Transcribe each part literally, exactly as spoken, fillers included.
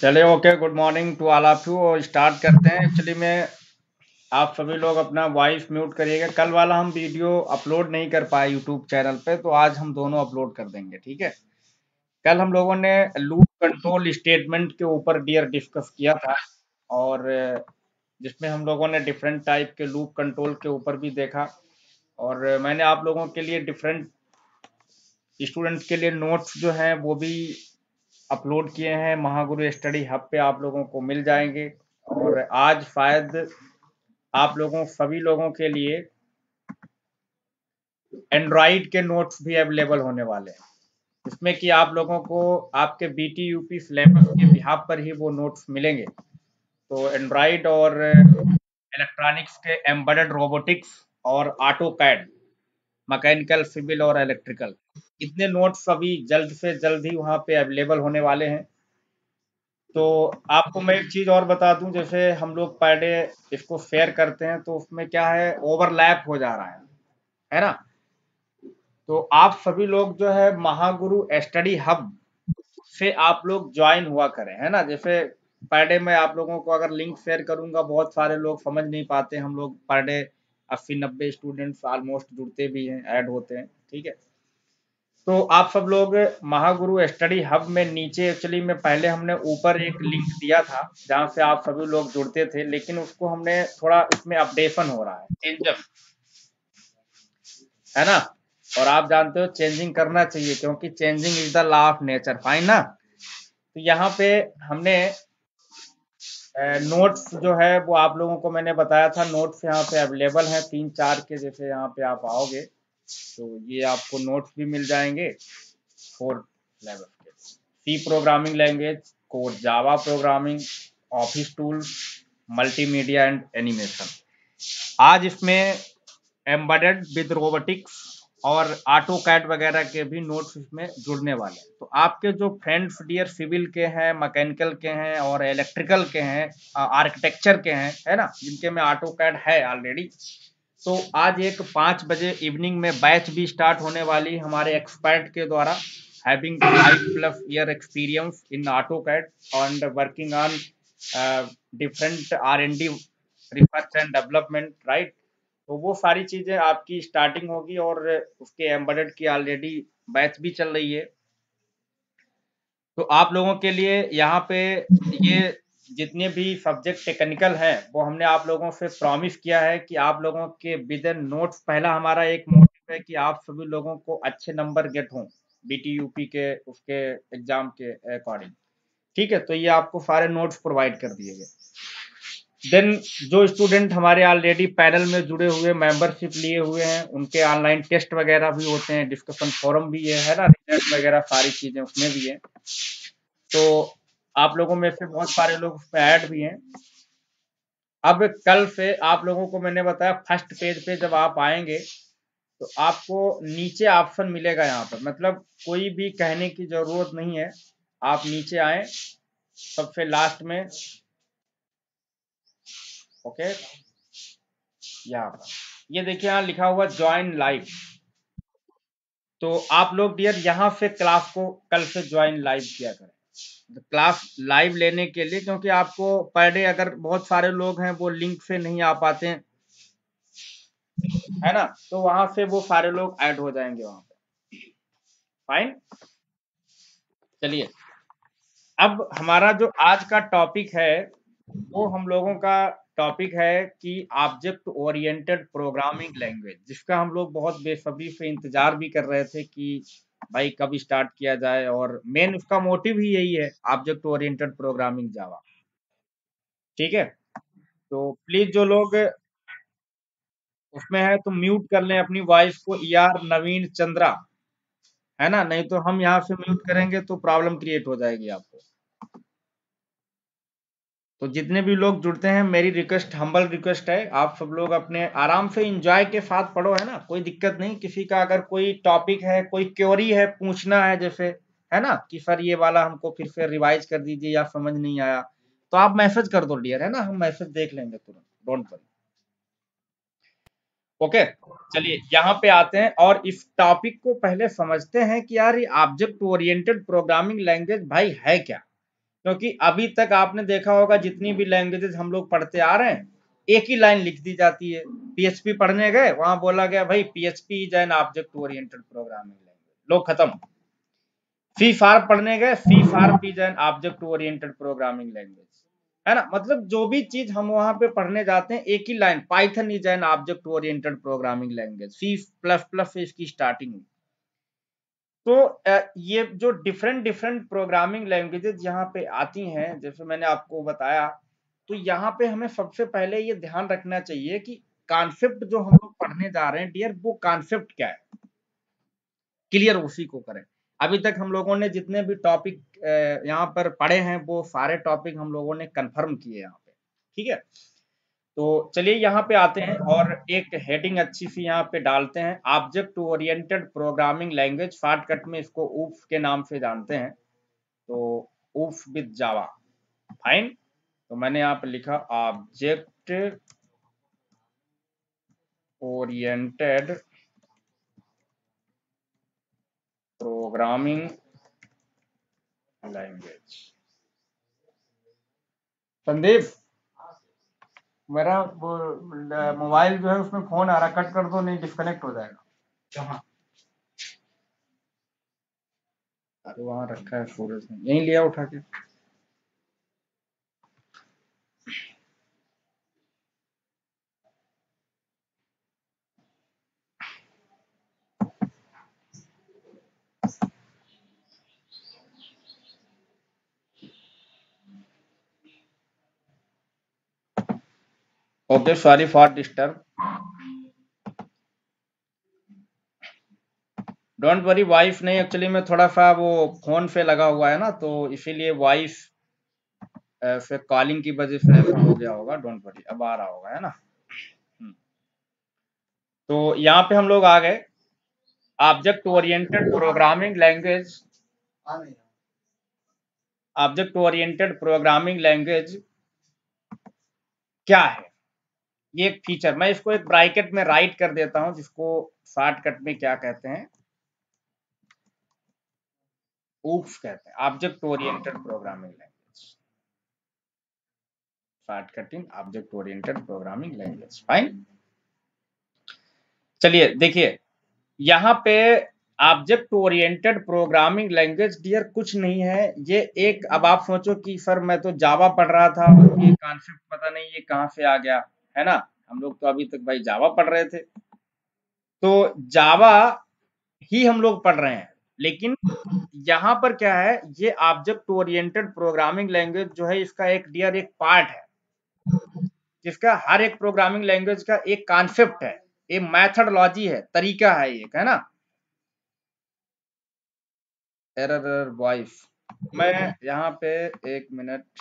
चलिए, okay, good morning to all of you और start करते हैं। एक्चुअली में आप सभी लोग अपना वॉइस म्यूट करिएगा। कल वाला हम वीडियो अपलोड नहीं कर पाए यूट्यूब चैनल पे, तो आज हम दोनों अपलोड कर देंगे, ठीक है। कल हम लोगों ने लूप कंट्रोल स्टेटमेंट के ऊपर डियर डिस्कस किया था, और जिसमें हम लोगों ने डिफरेंट टाइप के लूप कंट्रोल के ऊपर भी देखा, और मैंने आप लोगों के लिए डिफरेंट स्टूडेंट्स के लिए नोट्स जो हैं वो भी अपलोड किए हैं। महागुरु स्टडी हब पे आप लोगों को मिल जाएंगे। और आज शायद आप लोगों सभी लोगों के लिए एंड्रॉइड के नोट्स भी अवेलेबल होने वाले हैं, जिसमें कि आप लोगों को आपके बीटी यूपी सिलेबस के बिहाफ पर ही वो नोट्स मिलेंगे। तो एंड्रॉइड और इलेक्ट्रॉनिक्स के एम्बेडेड रोबोटिक्स और ऑटो कैड, मैकेनिकल, सिविल और इलेक्ट्रिकल, इतने नोट्स अभी जल्द से जल्द ही वहाँ पे अवेलेबल होने वाले हैं। तो आपको मैं एक चीज और बता दूं, जैसे हम लोग पर डे इसको शेयर करते हैं तो उसमें क्या है, ओवरलैप हो जा रहा है है ना। तो आप सभी लोग जो है महागुरु स्टडी हब से आप लोग ज्वाइन हुआ करें, है ना। जैसे पर डे मैं आप लोगों को अगर लिंक शेयर करूंगा, बहुत सारे लोग समझ नहीं पाते। हम लोग पर डे अस्सी नब्बे स्टूडेंट्स ऑलमोस्ट जुड़ते भी हैं, ऐड होते हैं, ठीक है। तो आप सब लोग महागुरु स्टडी हब में नीचे, एक्चुअली में पहले हमने ऊपर एक लिंक दिया था जहां से आप सभी लोग जुड़ते थे, लेकिन उसको हमने थोड़ा इसमें अपडेशन हो रहा है, चेंजअप, है ना। और आप जानते हो चेंजिंग करना चाहिए, क्योंकि changing is the law of nature, fine ना। तो यहाँ पे हमने नोट्स जो है वो आप लोगों को मैंने बताया था, नोट्स यहाँ पे अवेलेबल हैं तीन चार के। जैसे यहाँ पे आप आओगे तो ये आपको नोट्स भी मिल जाएंगे फोर लेवल के। C programming language, code Java programming, office tools, multimedia and animation. आज इसमें एम्बेडेड विद रोबोटिक्स और ऑटो कैड वगैरह के भी नोट्स इसमें जुड़ने वाले हैं। तो आपके जो फ्रेंड्स डियर सिविल के हैं, मैकेनिकल के हैं और इलेक्ट्रिकल के हैं, आर्किटेक्चर के हैं, है ना, जिनके में ऑटो कैड है ऑलरेडी, तो आज एक पाँच बजे इवनिंग में बैच भी स्टार्ट होने वाली हमारे एक्सपर्ट के द्वारा, having five plus year experience in AutoCAD and working on uh, different R and D research and development, right। तो वो सारी चीजें आपकी स्टार्टिंग होगी, और उसके एम्बेडेड की ऑलरेडी बैच भी चल रही है। तो आप लोगों के लिए यहाँ पे ये जितने भी सब्जेक्ट टेक्निकल हैं वो हमने आप लोगों से प्रॉमिस किया है कि आप लोगों के विद इन नोट्स, पहला हमारा एक मोटिव है कि आप सभी लोगों को अच्छे नंबर गेट हों बीटी यूपी के उसके एग्जाम के अकॉर्डिंग, ठीक है। तो ये आपको सारे नोट्स प्रोवाइड कर दिए गए। देन जो स्टूडेंट हमारे ऑलरेडी पैनल में जुड़े हुए, मेंबरशिप लिए हुए हैं, उनके ऑनलाइन टेस्ट वगैरह भी होते हैं, डिस्कशन फोरम भी है है ना, रिजल्ट वगैरह सारी चीजें उसमें भी है। तो आप लोगों में से बहुत सारे लोग उसमें ऐड भी हैं। अब कल से आप लोगों को मैंने बताया, फर्स्ट पेज पे जब आप आएंगे तो आपको नीचे ऑप्शन मिलेगा यहाँ पर, मतलब कोई भी कहने की जरूरत नहीं है। आप नीचे आए सबसे लास्ट में, ओके, यहाँ पर ये देखिए, यहाँ लिखा हुआ ज्वाइन लाइव। तो आप लोग डियर यहाँ से क्लास को कल से ज्वाइन लाइव किया करें, क्लास लाइव लेने के लिए, क्योंकि आपको पर डे अगर बहुत सारे लोग हैं वो लिंक से नहीं आ पाते हैं, है ना, तो वहां से वो सारे लोग ऐड हो जाएंगे वहां पे, फाइन। चलिए, अब हमारा जो आज का टॉपिक है वो हम लोगों का टॉपिक है कि ऑब्जेक्ट ओरिएंटेड प्रोग्रामिंग लैंग्वेज, जिसका हम लोग बहुत बेसब्री से इंतजार भी कर रहे थे कि भाई कब स्टार्ट किया जाए, और मेन उसका मोटिव ही यही है, ऑब्जेक्ट ओरिएंटेड प्रोग्रामिंग जावा, ठीक है। तो प्लीज जो लोग उसमें है तो म्यूट कर लें अपनी वॉइस को, ई आर नवीन चंद्रा, है ना, नहीं तो हम यहाँ से म्यूट करेंगे तो प्रॉब्लम क्रिएट हो जाएगी आपको। तो जितने भी लोग जुड़ते हैं, मेरी रिक्वेस्ट, हम्बल रिक्वेस्ट है, आप सब लोग अपने आराम से इंजॉय के साथ पढ़ो, है ना, कोई दिक्कत नहीं। किसी का अगर कोई टॉपिक है, कोई क्वेरी है, पूछना है, जैसे है ना कि सर ये वाला हमको फिर से रिवाइज कर दीजिए या समझ नहीं आया, तो आप मैसेज कर दो डियर, है ना, हम मैसेज देख लेंगे तुरंत, डोंट वरी, ओके। चलिए यहाँ पे आते हैं और इस टॉपिक को पहले समझते हैं कि यार ये ऑब्जेक्ट ओरिएंटेड प्रोग्रामिंग लैंग्वेज भाई है क्या। क्योंकि अभी तक आपने देखा होगा जितनी भी लैंग्वेजेस हम लोग पढ़ते आ रहे हैं एक ही लाइन लिख दी जाती है। पीएचपी पढ़ने गए, वहां बोला गया भाई PHP is an object oriented programming language, लो खत्म। सी शार्प पढ़ने गए, C sharp is an object oriented programming language, है ना। मतलब जो भी चीज हम वहां पे पढ़ने जाते हैं एक ही line, Python is an object oriented programming language, C plus plus से इसकी स्टार्टिंग हुई। तो ये जो डिफरेंट डिफरेंट प्रोग्रामिंग लैंग्वेजेस यहाँ पे आती हैं, जैसे मैंने आपको बताया, तो यहाँ पे हमें सबसे पहले ये ध्यान रखना चाहिए कि कॉन्सेप्ट जो हम लोग पढ़ने जा रहे हैं डियर, वो कॉन्सेप्ट क्या है, क्लियर उसी को करें। अभी तक हम लोगों ने जितने भी टॉपिक यहाँ पर पढ़े हैं वो सारे टॉपिक हम लोगों ने कंफर्म किए यहाँ पे, ठीक है। तो चलिए यहाँ पे आते हैं और एक हेडिंग अच्छी सी यहाँ पे डालते हैं, object oriented programming language, shortcut में इसको ऊफ के नाम से जानते हैं, तो ऊफ विद जावा, फाइन। तो मैंने यहाँ पे लिखा object oriented programming language. Sandeep, मेरा वो मोबाइल जो है उसमें फोन आ रहा, कट कर दो नहीं डिस्कनेक्ट हो जाएगा। कहाँ? अरे वहां रखा है सूरज ने, यहीं लिया उठा के। Okay, sorry for disturb, don't worry. Wife नहीं, एक्चुअली में थोड़ा सा वो फोन पे लगा हुआ है ना, तो इसीलिए वाइफ से कॉलिंग की वजह से ऐसा हो गया होगा, डोंट वरी, अब आ रहा होगा, है ना। तो यहाँ पे हम लोग आ गए, object oriented programming language, object oriented programming language क्या है, ये एक फीचर, मैं इसको एक ब्रैकेट में राइट कर देता हूं, जिसको शॉर्टकट में क्या कहते हैं, ऊप्स कहते हैं, object oriented programming language, shortcutting object oriented programming language, fine. चलिए देखिए यहाँ पे object oriented programming language dear कुछ नहीं है, ये एक, अब आप सोचो कि सर मैं तो जावा पढ़ रहा था, ये कॉन्सेप्ट पता नहीं ये कहाँ से आ गया, है ना। हम लोग तो अभी तक भाई जावा पढ़ रहे थे, तो जावा ही हम लोग पढ़ रहे हैं, लेकिन यहाँ पर क्या है, ये ऑब्जेक्ट ओरिएंटेड प्रोग्रामिंग लैंग्वेज जो है इसका एक डियर एक पार्ट है, जिसका हर एक प्रोग्रामिंग लैंग्वेज का एक कॉन्सेप्ट है, एक मैथडोलॉजी है, तरीका है एक, है ना। एरर वॉइस, मैं यहाँ पे एक मिनट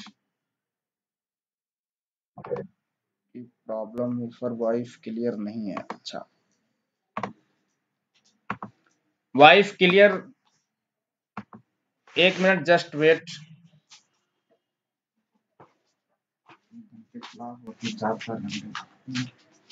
की प्रॉब्लम है, पर वॉइस क्लियर नहीं है, अच्छा वॉइस क्लियर, एक मिनट जस्ट वेट। चार चार घंटे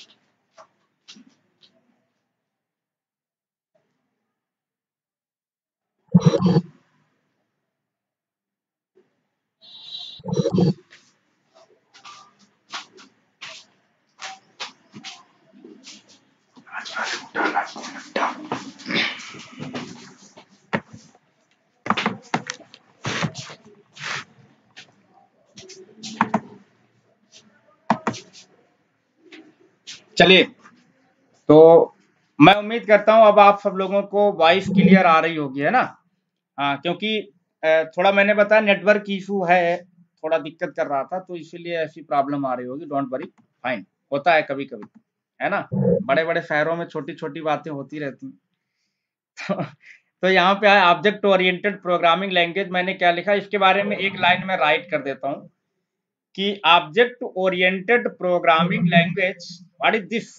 चलिए, तो मैं उम्मीद करता हूं अब आप सब लोगों को वॉइस क्लियर आ रही होगी, है ना। हाँ, क्योंकि थोड़ा मैंने बताया नेटवर्क इशू है, थोड़ा दिक्कत कर रहा था, तो इसीलिए ऐसी प्रॉब्लम आ रही होगी, डोंट वरी, फाइन, होता है कभी कभी, है ना। बड़े बड़े शहरों में छोटी छोटी बातें होती रहती हैं। तो, तो यहाँ पे आया ऑब्जेक्ट ओरिएंटेड प्रोग्रामिंग लैंग्वेज, मैंने क्या लिखा इसके बारे में एक लाइन में राइट कर देता हूँ कि object oriented programming language, what is this,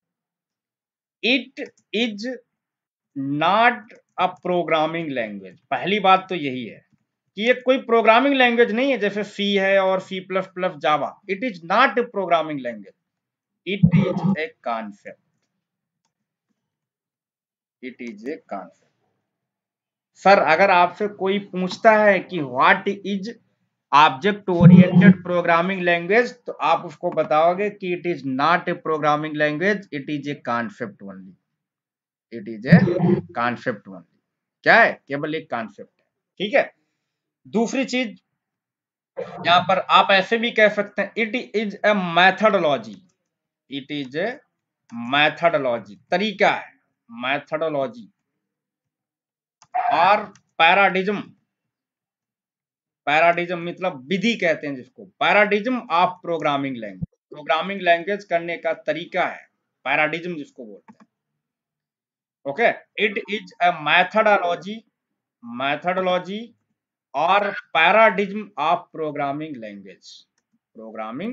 it is not a programming language. पहली बात तो यही है कि ये कोई प्रोग्रामिंग लैंग्वेज नहीं है, जैसे सी है और C plus plus Java, it is not a programming language, it is a concept, it is a concept. Sir अगर आपसे कोई पूछता है कि what is object oriented programming language, तो आप उसको बताओगे कि it is not a programming language, it is a concept only, it is a concept only. क्या है? केवल एक कॉन्सेप्ट है। ठीक है। दूसरी चीज यहाँ पर आप ऐसे भी कह सकते हैं, it is a methodology, it is a methodology, तरीका है, मैथडोलॉजी। और पैराडिज्म, पैराडिज्म मतलब विधि कहते हैं जिसको, paradigm of programming language, programming language करने का तरीका है, पैराडिज्म जिसको बोलते हैं। Okay, it is a methodology, methodology और paradigm of programming language, programming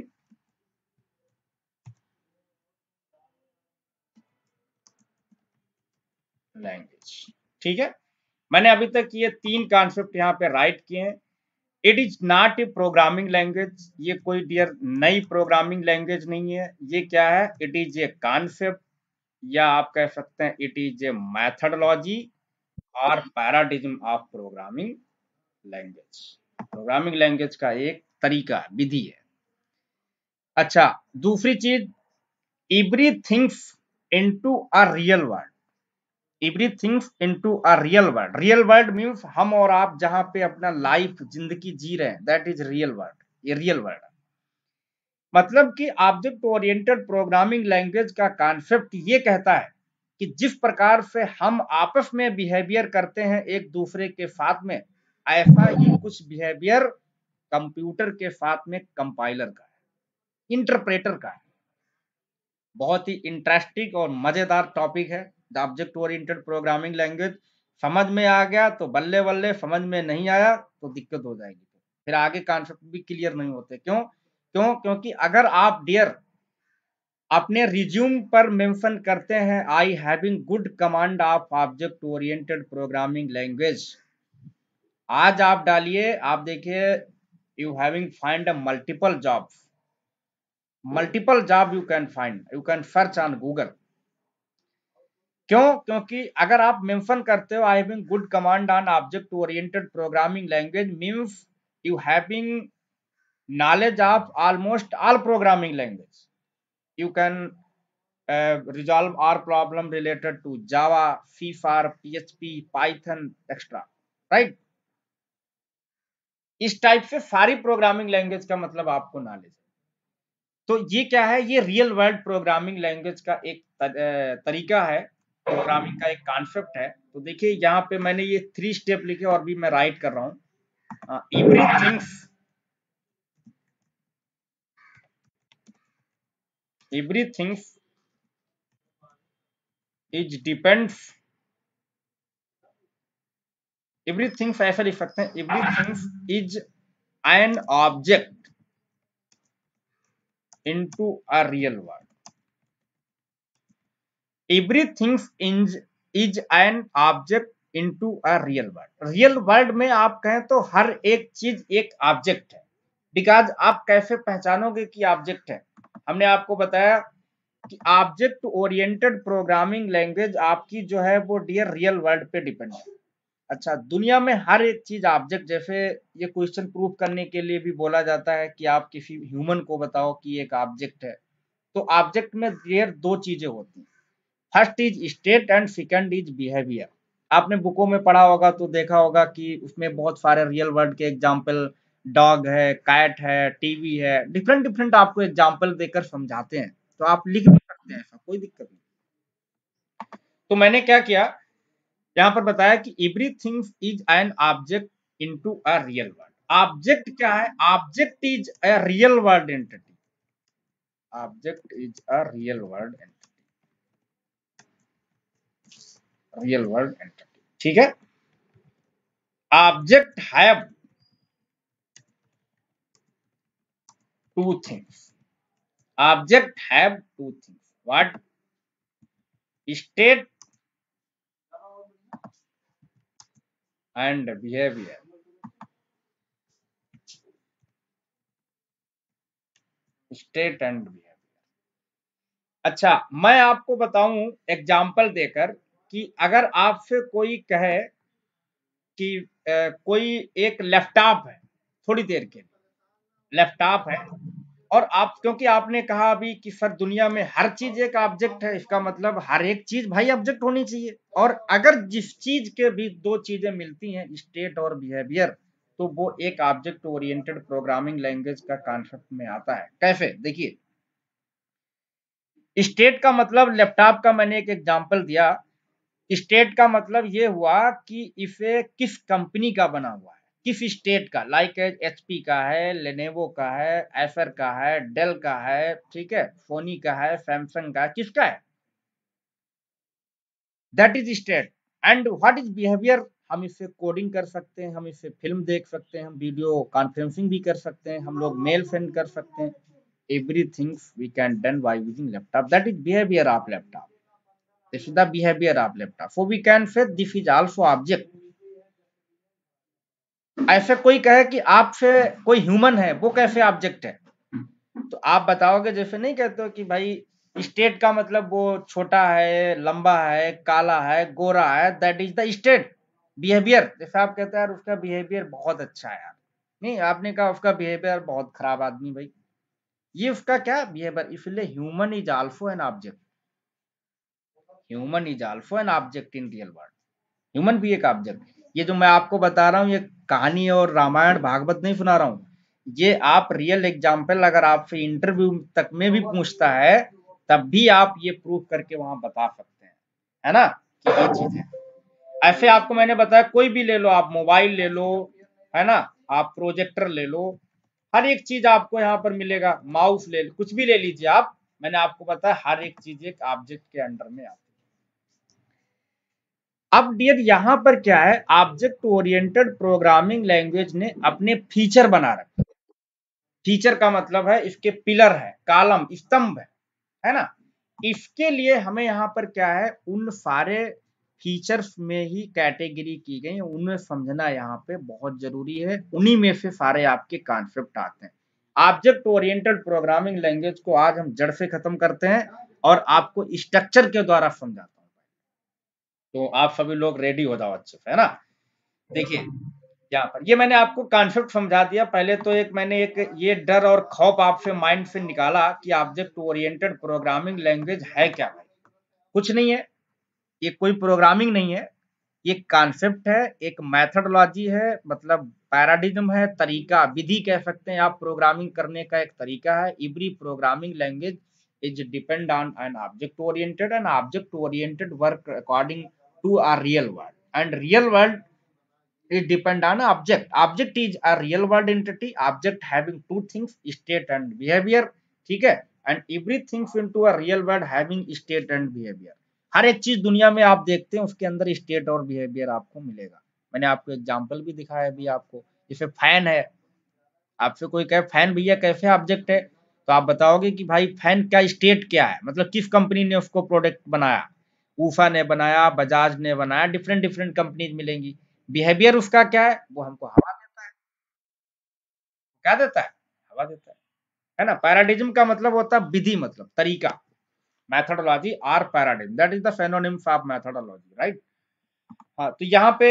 language. ठीक है, मैंने अभी तक ये तीन कॉन्सेप्ट यहाँ पे राइट किए हैं। It is not a programming language, ये कोई डियर नई प्रोग्रामिंग लैंग्वेज नहीं है। ये क्या है? इट इज ए कॉन्सेप्ट, या आप कह सकते हैं इट इज ए मैथडोलॉजी और paradigm of programming language, programming language का एक तरीका है, विधि है। अच्छा, दूसरी चीज, everything into a real world, everything into a real world, real world means हम और आप जहां पे अपना लाइफ जिंदगी जी रहे हैं, दैट इज रियल वर्ल्ड, ये रियल वर्ल्ड है। मतलब कि ऑब्जेक्ट ओरिएंटेड प्रोग्रामिंग लैंग्वेज का कॉन्सेप्ट ये कहता है कि जिस प्रकार से हम आपस में बिहेवियर करते हैं एक दूसरे के साथ में, ऐसा ही कुछ बिहेवियर कंप्यूटर के साथ में कंपाइलर का है, इंटरप्रेटर का है। बहुत ही इंटरेस्टिंग और मजेदार टॉपिक है the object oriented programming language. समझ में आ गया तो बल्ले बल्ले, समझ में नहीं आया तो दिक्कत हो जाएगी, फिर आगे कॉन्सेप्ट भी क्लियर नहीं होते। क्यों? क्यों? क्योंकि अगर आप डियर अपने रिज्यूम पर मेंशन करते हैं I having good command of object oriented programming language, आज आप डालिए, आप देखिए you having find a multiple job, multiple job you can find, you can search on Google. क्यों? क्योंकि अगर आप मेंशन करते हो I having good command on object oriented programming language means you having knowledge of almost all programming language, you can uh, resolve all problem related to Java, C Sharp, P H P, Python, etc, right? इस type से सारी programming language का मतलब आपको knowledge है। तो ये क्या है? ये रियल वर्ल्ड प्रोग्रामिंग लैंग्वेज का एक तरीका है, प्रोग्रामिंग का एक कॉन्सेप्ट है। तो देखिए यहाँ पे मैंने ये थ्री स्टेप लिखे और भी मैं राइट कर रहा हूँ। Everything everything is depends, everything ऐसा लिख सकते हैं, everything is an object into a real world, everything is is an object into a real world। Real world में आप कहें तो हर एक चीज एक ऑब्जेक्ट है। बिकॉज आप कैसे पहचानोगे कि ऑब्जेक्ट है? हमने आपको बताया कि ऑब्जेक्ट ओरिएंटेड प्रोग्रामिंग लैंग्वेज आपकी जो है वो डियर रियल वर्ल्ड पे डिपेंड है। अच्छा, दुनिया में हर एक चीज ऑब्जेक्ट, जैसे ये क्वेश्चन प्रूव करने के लिए भी बोला जाता है कि आप किसी ह्यूमन को बताओ कि एक ऑब्जेक्ट है, तो ऑब्जेक्ट में डियर दो चीजें होती हैं, first is state and second is behaviour. आपने बुकों में पढ़ा होगा तो देखा होगा कि उसमें बहुत सारे रियल वर्ल्ड के एग्जाम्पल, डॉग है, कैट है, टीवी है, डिफरेंट डिफरेंट आपको एग्जाम्पल देकर समझाते हैं, तो आप लिख भी सकते हैं, ऐसा कोई दिक्कत नहीं। तो मैंने क्या किया, यहाँ पर बताया कि everything is an object into a real world. Object क्या है? Object is a real world entity, object is a real world entity, real world entity. ठीक है। Object have two things, object have two things, what? State and behaviour. State and behaviour. अच्छा, मैं आपको बताऊं example देकर कि अगर आपसे कोई कहे कि आ, कोई एक लैपटॉप है थोड़ी देर के लिए, लैपटॉप है। और आप, क्योंकि आपने कहा अभी कि सर दुनिया में हर चीज एक ऑब्जेक्ट है, इसका मतलब हर एक चीज भाई ऑब्जेक्ट होनी चाहिए। और अगर जिस चीज के भी दो चीजें मिलती हैं, स्टेट और बिहेवियर, तो वो एक ऑब्जेक्ट ओरिएंटेड प्रोग्रामिंग लैंग्वेज का कॉन्सेप्ट में आता है। कैसे? देखिए, स्टेट का मतलब, लैपटॉप का मैंने एक एग्जांपल दिया, स्टेट का मतलब ये हुआ कि इसे किस कंपनी का बना हुआ है, किस स्टेट का, लाइक एचपी का है, लेनेवो का है, एसर का है, डेल का है, ठीक है, सोनी का है, सैमसंग का है, किसका है, that is state. And what is behaviour? हम इससे कोडिंग कर सकते हैं, हम इससे फिल्म देख सकते हैं, हम वीडियो कॉन्फ्रेंसिंग भी कर सकते हैं, हम लोग मेल सेंड कर सकते हैं, everything we can done by using laptop, that is behaviour of laptop. This is the behavior of laptop. So we can say this is also object. ऐसे कोई कहे कि आपसे कोई ह्यूमन है, वो कैसे ऑब्जेक्ट है? तो आप बताओगे, जैसे नहीं कहते हो कि भाई स्टेट का मतलब वो छोटा है, लंबा है, काला है, गोरा है, that is the state. Behaviour, जैसे आप कहते हैं यार उसका बिहेवियर बहुत अच्छा है यार, नहीं आपने कहा उसका बिहेवियर बहुत खराब आदमी, भाई ये उसका क्या बिहेवियर। इसलिए human is also an object, human is also an object in real world. Human भी एक ऑब्जेक्ट। ये जो मैं आपको बता रहा हूँ, ये कहानी और रामायण भागवत नहीं सुना रहा हूँ, ये आप रियल एग्जाम्पल अगर आपसे इंटरव्यू तक में भी पूछता है, तब भी आप ये प्रूफ करके वहां बता सकते हैं, है ना, कि ये चीज है। ऐसे आपको मैंने बताया, कोई भी ले लो, आप मोबाइल ले लो, है ना, आप प्रोजेक्टर ले लो, हर एक चीज आपको यहाँ पर मिलेगा, माउस ले, कुछ भी ले लीजिए आप, मैंने आपको बताया हर एक चीज एक ऑब्जेक्ट के अंडर में आती है। अब डियर यहाँ पर क्या है, ऑब्जेक्ट ओरिएंटेड प्रोग्रामिंग लैंग्वेज ने अपने फीचर बना रखे। फीचर का मतलब है इसके पिलर है, कॉलम, स्तंभ है, है ना। इसके लिए हमें यहाँ पर क्या है, उन सारे फीचर्स में ही कैटेगरी की गई, उन्हें समझना यहाँ पे बहुत जरूरी है, उन्हीं में से सारे आपके कॉन्सेप्ट आते हैं। ऑब्जेक्ट ओरिएंटेड प्रोग्रामिंग लैंग्वेज को आज हम जड़ से खत्म करते हैं और आपको स्ट्रक्चर के द्वारा समझाता हूँ। तो आप सभी लोग रेडी हो जाओ अच्छे से, है ना। देखिए यहाँ पर ये मैंने आपको कॉन्सेप्ट समझा दिया। पहले तो एक मैंने एक ये डर और खौफ आपसे माइंड से निकाला कि ऑब्जेक्ट ओरिएंटेड प्रोग्रामिंग लैंग्वेज है क्या भाई। कुछ नहीं है, ये कोई प्रोग्रामिंग नहीं है, ये कॉन्सेप्ट है, एक मेथडोलॉजी है, मतलब पैराडिज्म है, तरीका, विधि कह सकते हैं आप, प्रोग्रामिंग करने का एक तरीका है। Every programming language is depend on an object oriented and object oriented work according to a real world, and real world is depend on object. Object is a real world entity, object having two things, state and behavior, ठीक है, and everything into a real world having state and behavior। हर एक चीज दुनिया में आप देखते हैं उसके अंदर स्टेट और बिहेवियर आपको मिलेगा। मैंने आपको एग्जांपल भी दिखाया अभी आपको, जैसे फैन है, आपसे कोई कहे फैन भैया कैसे ऑब्जेक्ट है, तो आप बताओगे कि भाई फैन का स्टेट क्या है, मतलब किस कंपनी ने उसको प्रोडक्ट बनाया, ऊफा ने बनाया, बजाज ने बनाया, डिफरेंट डिफरेंट कंपनीज मिलेंगी। बिहेवियर उसका क्या है, वो हमको हवा देता है, क्या देता है, हवा देता है है ना। पैराडिज्म का मतलब होता है विधि, मतलब तरीका, methodology or paradigm, that is the phenomenons of methodology, right. हाँ, तो यहाँ पे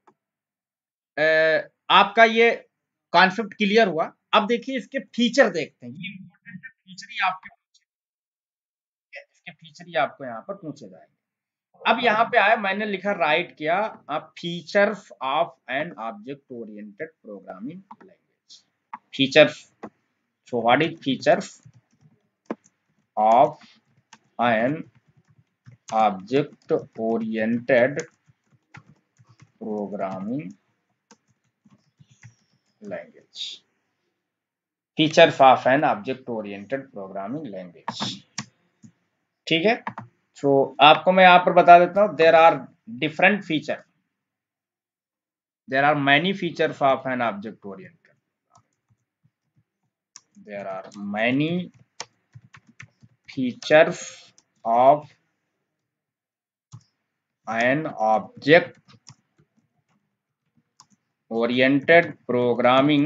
ए, आपका ये कॉन्सेप्ट क्लियर हुआ। अब देखिए इसके फीचर देखते हैं, ये इंपॉर्टेंट फीचर ही आपके, इसके फीचर ही आपको यहाँ पर पूछे जाएंगे। अब यहाँ पे आया, मैंने लिखा, राइट किया, आप features of an object oriented programming language. Features, so what is features of an object oriented programming language. Features of an object oriented programming language, ठीक है। सो so, आपको मैं यहाँ पर बता देता हूँ, there are different feature, there are many features of an object oriented, there are many features of an object oriented programming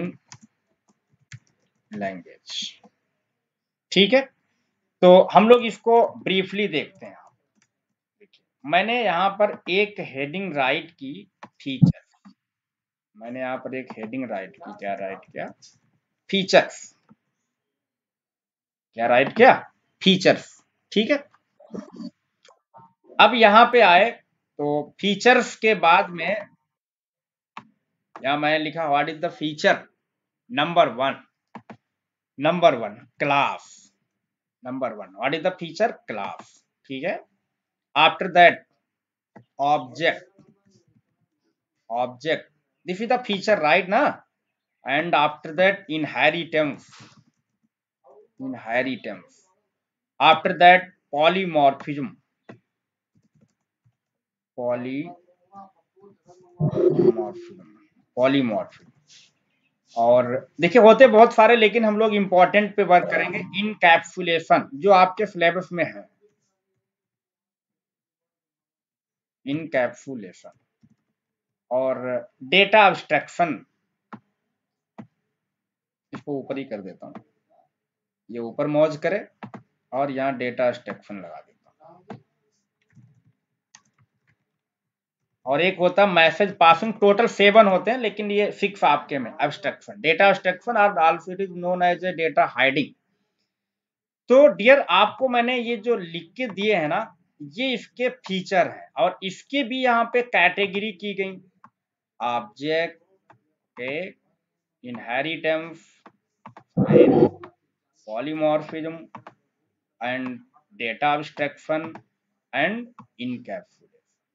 language, ठीक है। तो हम लोग इसको ब्रीफली देखते हैं। देखिए मैंने यहाँ पर एक हेडिंग राइट की, फीचर, मैंने यहाँ पर एक हेडिंग राइट की, क्या राइट किया, फीचर्स। क्या राइट किया? फीचर्स। ठीक है, अब यहां पे आए तो फीचर्स के बाद में यहां मैंने लिखा what is the feature number one, number one class, number one what is the feature class. ठीक है, after that object, object this is the feature right ना, and after that inheritance, inheritance after that polymorphism, polymorphism, polymorphism। और देखिए होते बहुत सारे, लेकिन हम लोग इंपॉर्टेंट पे वर्क करेंगे। इनकैप्सुलेशन जो आपके सिलेबस में है, इनकैप्सुलेशन और डेटा एब्स्ट्रैक्शन, इसको ऊपर ही कर देता हूं, ये ऊपर मौज करे और यहाँ डेटा एब्स्ट्रैक्शन लगा देता हूं। और एक होता मैसेज पासिंग, टोटल सेवन होते हैं, लेकिन ये सिक्स आपके में एब्स्ट्रैक्शन, डेटा एब्स्ट्रैक्शन और also it is known as a data hiding. तो डियर आपको मैंने ये जो लिख के दिए हैं ना, ये इसके फीचर हैं और इसके भी यहाँ पे कैटेगरी की गई, ऑब्जेक्ट, के inheritance, polymorphism and data abstraction and encapsulation,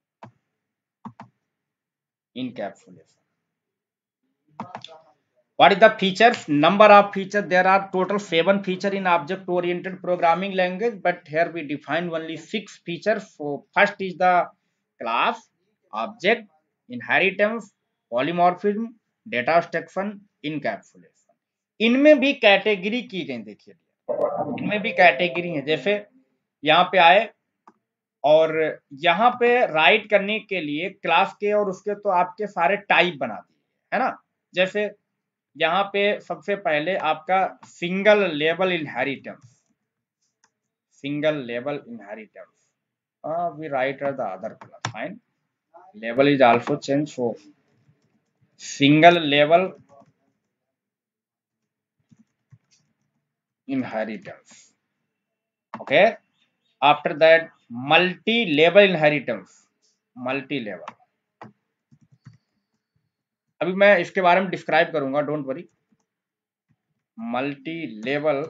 encapsulation. What is the features? Number of features. There are total seven features in object-oriented programming language, but here we define only six features. So first is the class, object, inheritance, polymorphism, data abstraction, encapsulation. इनमें भी category की गई, देखिए इनमें भी category है। जैसे यहाँ पे आए और यहाँ पे राइट करने के लिए क्लास के और उसके तो आपके सारे टाइप बना दिए है ना। जैसे यहाँ पे सबसे पहले आपका single level inheritance, single level inheritance we write the other class, fine, level is also change, so single level inheritance, okay. After that multi level inheritance, multi level, अभी मैं इसके बारे में डिस्क्राइब करूंगा, don't worry. Multi level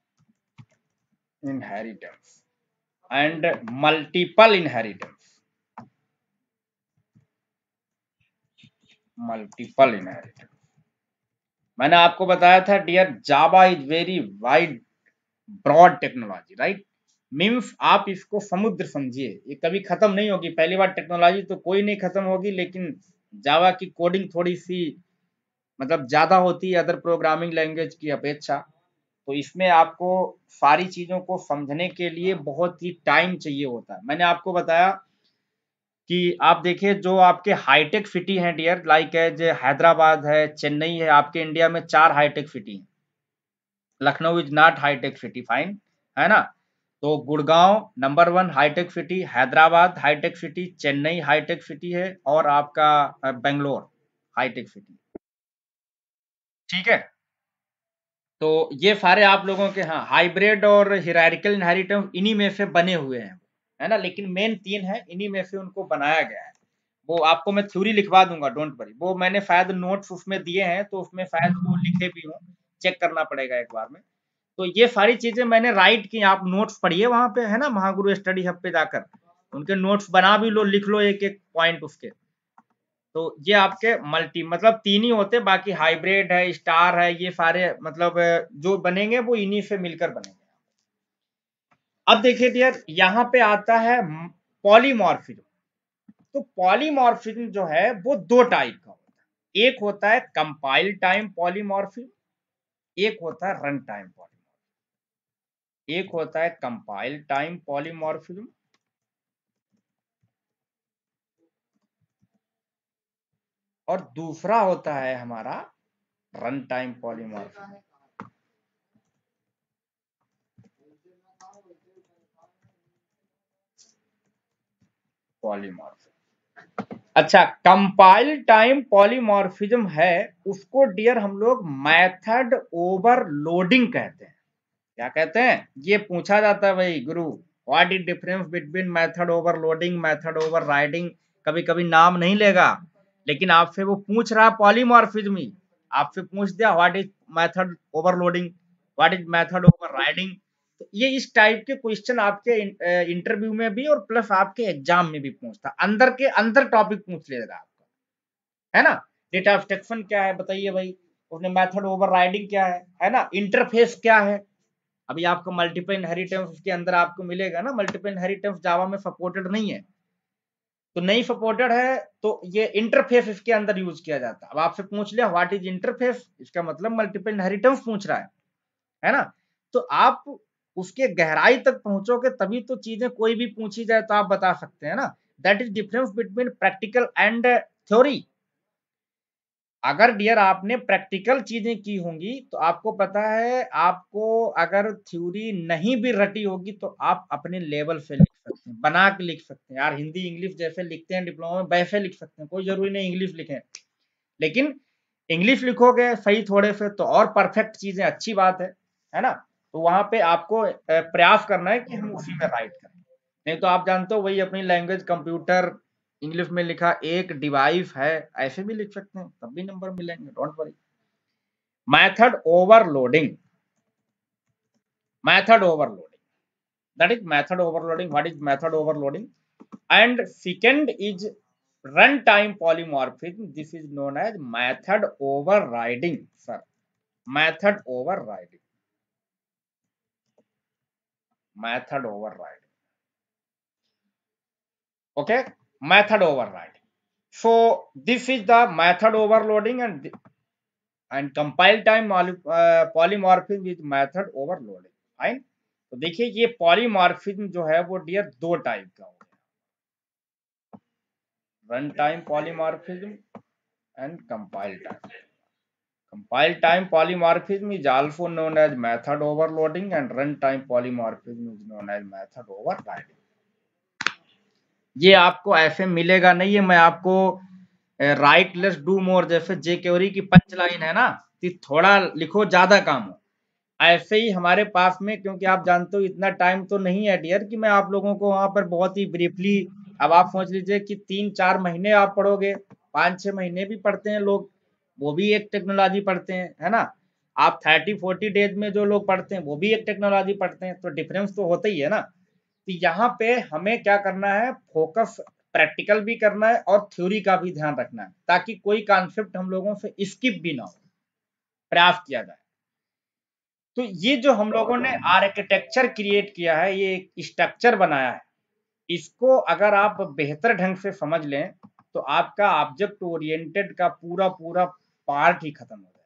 inheritance and multiple inheritance, multiple inheritance. मैंने आपको बताया था dear Java is very wide broad technology, right, means आप इसको समुद्र समझिए, ये कभी खत्म नहीं होगी। पहली बार टेक्नोलॉजी तो कोई नहीं खत्म होगी, लेकिन जावा की कोडिंग थोड़ी सी मतलब ज्यादा होती है अदर प्रोग्रामिंग लैंग्वेज की अपेक्षा। तो इसमें आपको सारी चीजों को समझने के लिए बहुत ही टाइम चाहिए होता है। मैंने आपको बताया कि आप देखिए जो आपके हाईटेक सिटी हैं डियर, लाइक एज हैदराबाद है, चेन्नई है, आपके इंडिया में चार हाईटेक सिटी हैं। Lucknow is not hi tech city, fine है ना। तो Gurgaon number one hi tech city, Hyderabad hi tech city, Chennai hi tech city है और आपका बेंगलोर हाईटेक सिटी, ठीक है। तो ये सारे आप लोगों के हाँ हाइब्रिड और हिरारिकल इनहेरिटेंस इन्हीं में से बने हुए हैं, है ना, लेकिन मेन तीन है, इन्हीं में से उनको बनाया गया है। वो आपको मैं थ्योरी लिखवा दूंगा, डोंट वरी, वो मैंने शायद नोट्स उसमें दिए हैं, तो उसमें शायद वो लिखे भी हों, चेक करना पड़ेगा एक बार में। तो ये सारी चीजें मैंने राइट की, आप नोट्स पढ़िए वहां पे, है ना, महागुरु स्टडी हब पे जाकर उनके नोट्स बना भी लो, लिख लो एक एक पॉइंट उसके। तो ये आपके मल्टी मतलब तीन ही होते, बाकी हाइब्रिड है, स्टार है, ये सारे मतलब जो बनेंगे वो इन्हीं से मिलकर बनेंगे। अब देखिए डियर यहाँ पे आता है पॉलीमॉर्फिज्म। तो पॉलीमॉर्फिज्म जो है वो दो टाइप का होता है, एक होता है कंपाइल टाइम पॉलीमॉर्फिज्म, एक होता है रन टाइम पॉलीमॉर्फिज्म। एक होता है कंपाइल टाइम पॉलीमॉर्फिज्म और दूसरा होता है हमारा रन टाइम पॉलीमॉर्फिज्म। पॉलीमॉर्फिज्म, अच्छा, कंपाइल टाइम पॉलीमॉर्फिज्म है, उसको डियर हम लोग मेथड ओवरलोडिंग कहते हैं। क्या कहते हैं, ये पूछा जाता है भाई गुरु, what is difference between method overloading method overriding. कभी कभी नाम नहीं लेगा, लेकिन आपसे वो पूछ रहा है पॉलीमॉर्फिज्म ही, आपसे पूछ दिया what is method overloading, what is method overriding. तो ये इस टाइप के क्वेश्चन आपके इंटरव्यू में भी और प्लस आपके एग्जाम में भी पूछता, अंदर के अंदर टॉपिक पूछ लेगा आपका, है ना। डेटा एब्स्ट्रैक्शन क्या है बताइए भाई, उसने मेथड ओवरराइडिंग क्या है है ना, इंटरफेस क्या है। अभी आपको मल्टीपल इनहेरिटेंस उसके अंदर आपको मिलेगा ना, मल्टीपल इनहेरिटेंस जावा में सपोर्टेड नहीं है, तो नहीं सपोर्टेड है तो ये इंटरफेस इसके अंदर यूज किया जाता है। अब आपसे पूछ लिया व्हाट इज इंटरफेस, इसका मतलब मल्टीपल इनहेरिटेंस पूछ रहा है है ना। तो आप उसके गहराई तक पहुंचोगे तभी तो चीजें कोई भी पूछी जाए तो आप बता सकते हैं ना। That is difference between practical and theory. अगर डियर आपने प्रैक्टिकल चीजें की होंगी तो आपको पता है, आपको अगर थ्योरी नहीं भी रटी होगी तो आप अपने लेवल से लिख सकते हैं, बना के लिख सकते हैं यार, हिंदी इंग्लिश जैसे लिखते हैं डिप्लोमा में वैसे लिख सकते हैं, कोई जरूरी नहीं इंग्लिश लिखें, लेकिन इंग्लिश लिखोगे सही थोड़े से तो और परफेक्ट चीजें अच्छी बात है है ना। तो वहां पे आपको प्रयास करना है कि हम उसी में राइट करें, नहीं तो आप जानते हो वही अपनी लैंग्वेज कंप्यूटर इंग्लिश में लिखा एक डिवाइस है, ऐसे भी लिख सकते हैं तब भी नंबर मिलेंगे, don't worry. Method overloading, method overloading, that is method overloading, what is method overloading. And second is run time polymorphism, this is known as method overriding sir, method overriding, method overriding, okay, method overriding. So this is the method overloading and and compile time uh, polymorphism with method overloading, fine. तो देखिए ये polymorphism जो है वो dear दो type का हो गया, run time polymorphism and compile time. Compile time polymorphism is also known as method overloading and run time polymorphism is known as method overriding. ये आपको ऐसे मिलेगा नहीं है, मैं आपको राइट लेस डू मोर जैसे जे क्यूरी की पंच लाइन है ना, कि थोड़ा लिखो ज्यादा काम हो, ऐसे ही हमारे पास में, क्योंकि आप जानते हो इतना टाइम तो नहीं है डियर कि मैं आप लोगों को वहां पर बहुत ही ब्रीफली, अब आप सोच लीजिए कि तीन चार महीने आप पढ़ोगे, पाँच छह महीने भी पढ़ते हैं लोग, वो भी एक टेक्नोलॉजी पढ़ते हैं है ना। आप थर्टी फोर्टी डेज में जो लोग पढ़ते हैं वो भी एक टेक्नोलॉजी पढ़ते हैं, तो डिफरेंस तो होता ही है ना। तो यहाँ पे हमें क्या करना है, फोकस प्रैक्टिकल भी करना है और थ्योरी का भी ध्यान रखना है, ताकि कोई कॉन्सेप्ट हम लोगों से स्किप भी ना हो, प्रयास किया जाए। तो ये जो हम लोगों ने आर्किटेक्चर क्रिएट किया है, ये एक स्ट्रक्चर बनाया है, इसको अगर आप बेहतर ढंग से समझ लें तो आपका ऑब्जेक्ट ओरिएंटेड का पूरा पूरा पार्ट ही खत्म हो जाएगा,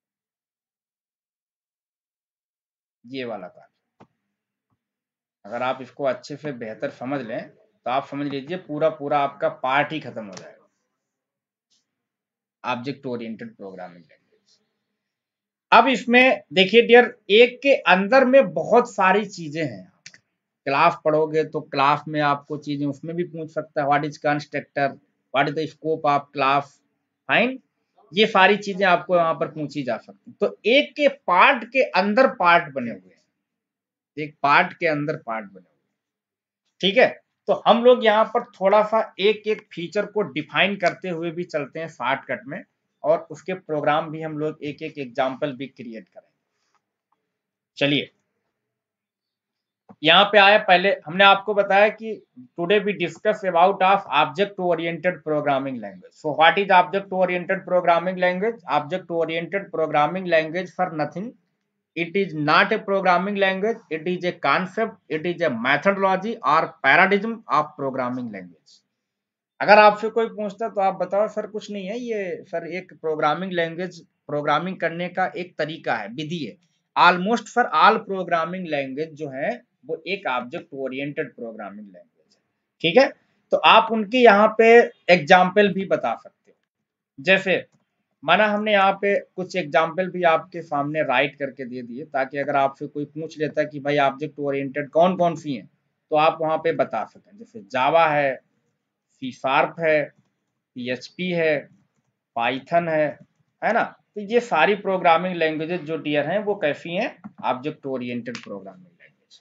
ये वाला पार्ट। अगर आप इसको अच्छे से बेहतर समझ लें तो आप समझ लीजिए पूरा पूरा आपका पार्ट ही खत्म हो जाएगा, ऑब्जेक्ट ओरिएंटेड प्रोग्रामिंग लैंग्वेज। अब इसमें देखिए डियर, एक के अंदर में बहुत सारी चीजें हैं, क्लास पढ़ोगे तो क्लास में आपको चीजें उसमें भी पूछ सकता है, what is constructor, what is the scope of class, fine, ये सारी चीजें आपको यहाँ पर पूछी जा सकती। तो एक के पार्ट के अंदर पार्ट बने हुए हैं, एक पार्ट के अंदर पार्ट बने हुए हैं, ठीक है। तो हम लोग यहाँ पर थोड़ा सा एक एक फीचर को डिफाइन करते हुए भी चलते हैं शॉर्टकट में, और उसके प्रोग्राम भी हम लोग एक एक एग्जाम्पल भी क्रिएट करेंगे। चलिए यहाँ पे आया, पहले हमने आपको बताया कि today we discuss about of object oriented programming language. So what is object oriented programming language? Object oriented programming language for nothing, it is not a programming language, it is a concept, it is a methodology or paradigm of programming language। अगर आपसे कोई पूछता तो आप बताओ sir कुछ नहीं है, ये सर एक प्रोग्रामिंग लैंग्वेज, प्रोग्रामिंग करने का एक तरीका है, विधि है। Almost for all programming language जो है वो एक ऑब्जेक्ट ओरिएंटेड प्रोग्रामिंग लैंग्वेज है, ठीक है। तो आप उनकी यहाँ पे एग्जाम्पल भी बता सकते हो, जैसे माना हमने यहाँ पे कुछ एग्जाम्पल भी आपके सामने राइट करके दे दिए, ताकि अगर आपसे कोई पूछ लेता कि भाई ऑब्जेक्ट ओरिएंटेड कौन कौन सी हैं तो आप वहाँ पे बता सकें, जैसे जावा है, सी शार्प है, पी एच पी है, पाइथन है है ना। तो तो ये सारी प्रोग्रामिंग लैंग्वेजेस जो डियर हैं वो कैसी हैं, ऑब्जेक्ट ओरिएंटेड प्रोग्रामिंग लैंग्वेज।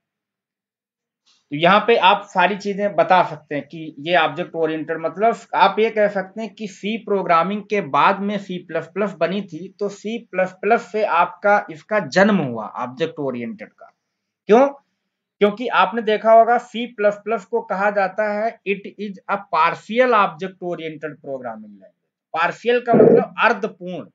तो यहाँ पे आप सारी चीजें बता सकते हैं कि ये ऑब्जेक्ट ओरिएंटेड, मतलब आप ये कह सकते हैं कि सी प्रोग्रामिंग के बाद में सी प्लस प्लस बनी थी, तो सी प्लस प्लस से आपका इसका जन्म हुआ ऑब्जेक्ट ओरिएंटेड का। क्यों? क्योंकि आपने देखा होगा सी प्लस प्लस को कहा जाता है it is a partial object oriented programming language. Partial का मतलब अर्धपूर्ण।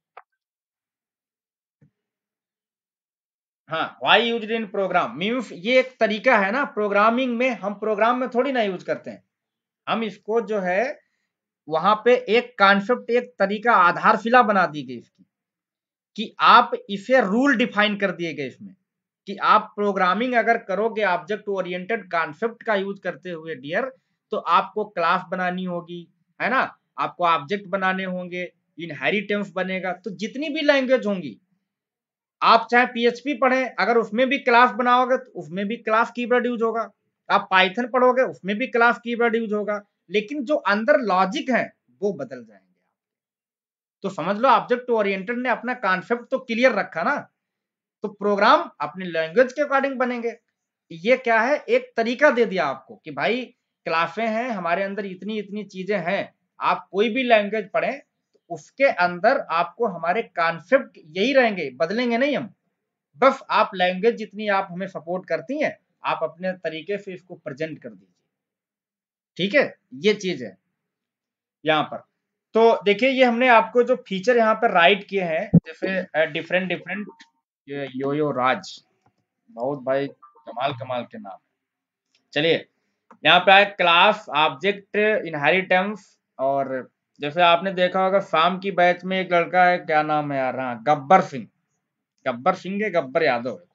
हाँ, why used in program means ये एक तरीका है ना प्रोग्रामिंग में, हम प्रोग्राम में थोड़ी ना यूज करते हैं, हम इसको जो है वहां पे एक कॉन्सेप्ट, एक तरीका, आधारशिला बना दी गई इसकी, कि आप इसे रूल डिफाइन कर दिए गए इसमें, कि आप प्रोग्रामिंग अगर करोगे ऑब्जेक्ट ओरिएंटेड कॉन्सेप्ट का यूज करते हुए डियर, तो आपको क्लास बनानी होगी, है ना, आपको ऑब्जेक्ट बनाने होंगे, इनहेरिटेंस बनेगा। तो जितनी भी लैंग्वेज होंगी, आप चाहे पीएचपी पढ़ें, अगर उसमें भी क्लास बनाओगे तो उसमें भी क्लास कीवर्ड यूज होगा, आप पाइथन पढ़ोगे उसमें भी क्लास कीवर्ड यूज होगा, लेकिन जो अंदर लॉजिक है वो बदल जाएंगे। तो समझ लो ऑब्जेक्ट ओरिएंटेड ने अपना कॉन्सेप्ट तो क्लियर रखा ना, तो प्रोग्राम अपने लैंग्वेज के अकॉर्डिंग बनेंगे। ये क्या है, एक तरीका दे दिया आपको कि भाई क्लासें हैं हमारे अंदर, इतनी इतनी चीजें हैं, आप कोई भी लैंग्वेज पढ़ें तो उसके अंदर आपको हमारे कॉन्सेप्ट यही रहेंगे, बदलेंगे नहीं हम, बस आप लैंग्वेज जितनी आप हमें सपोर्ट करती हैं, आप अपने तरीके से इसको प्रेजेंट कर दीजिए। ठीक है, ये चीज है यहाँ पर। तो देखिए ये हमने आपको जो फीचर यहाँ पर राइट किए हैं, जैसे डिफरेंट डिफरेंट, ये यो यो राज, बहुत भाई कमाल कमाल के नाम है। चलिए यहाँ पे आए क्लास, ऑब्जेक्ट, इनहेरिटेंस, और जैसे आपने देखा होगा शाम की बैच में एक लड़का है, क्या नाम है यार, हाँ गब्बर सिंह, गब्बर सिंह है, गब्बर यादव है।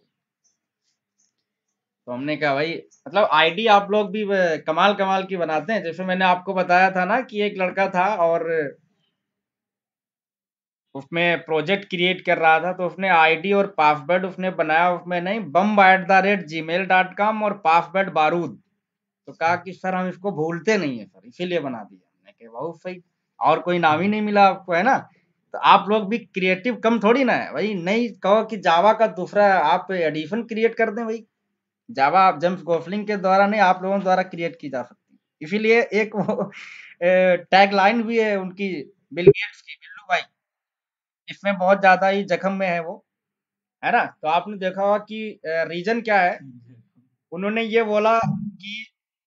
तो हमने कहा भाई मतलब आईडी आप लोग भी कमाल कमाल की बनाते हैं। जैसे मैंने आपको बताया था ना कि एक लड़का था और उसमें प्रोजेक्ट क्रिएट कर रहा था, तो उसने आईडी और पासवर्ड उसने बनाया, उसमें नहीं bomb at the rate Gmail dot com और पासवर्ड बारूद। तो कहा कि सर हम इसको भूलते नहीं है सर, इसीलिए बना दिया। मैंने कहा बहुत सही, और कोई नाम ही नहीं मिला आपको, है ना। तो आप लोग भी क्रिएटिव कम थोड़ी ना है भाई, नहीं कहो कि जावा का दूसरा आप एडिशन क्रिएट कर दें भाई, जावा आप जेम्स गोफलिंग के द्वारा नहीं, आप लोगों द्वारा क्रिएट की जा सकती है। इसीलिए एक वो टैग लाइन भी है उनकी, बिल गेट्स की, बिल्लू भाई, इसमें बहुत ज्यादा ही जख्म में है वो, है ना। तो आपने देखा होगा कि रीजन क्या है, उन्होंने ये बोला कि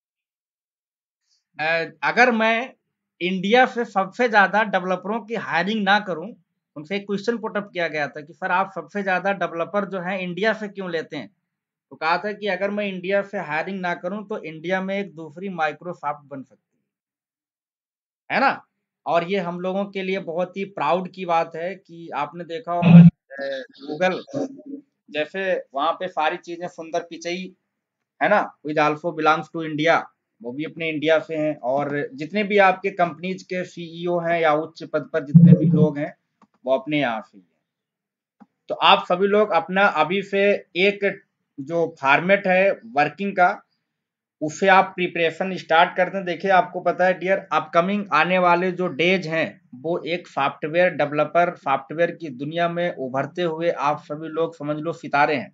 अ, अगर मैं इंडिया से सबसे ज्यादा डेवलपरों की हायरिंग ना करूं, उनसे एक क्वेश्चन पुटअप किया गया था कि सर आप सबसे ज्यादा डेवलपर जो है इंडिया से क्यों लेते हैं, तो कहा था कि अगर मैं इंडिया से हायरिंग ना करूं तो इंडिया में एक दूसरी माइक्रोसॉफ्ट बन सकती है है ना। और ये हम लोगों के लिए बहुत ही प्राउड की बात है कि आपने देखा होगा गूगल जैसे वहां पे सारी चीजें, सुंदर पिचई, है ना, with also belongs to India, वो भी अपने इंडिया से हैं, और जितने भी आपके कंपनीज के सीईओ हैं या उच्च पद पर जितने भी लोग हैं वो अपने यहाँ से ही हैं। तो आप सभी लोग अपना अभी से एक जो फॉर्मेट है वर्किंग का, उससे आप प्रिपरेशन स्टार्ट करते हैं। देखिए आपको पता है डियर, अपकमिंग आने वाले जो डेज हैं वो एक सॉफ्टवेयर डेवलपर, सॉफ्टवेयर की दुनिया में उभरते हुए आप सभी लोग समझ लो सितारे हैं।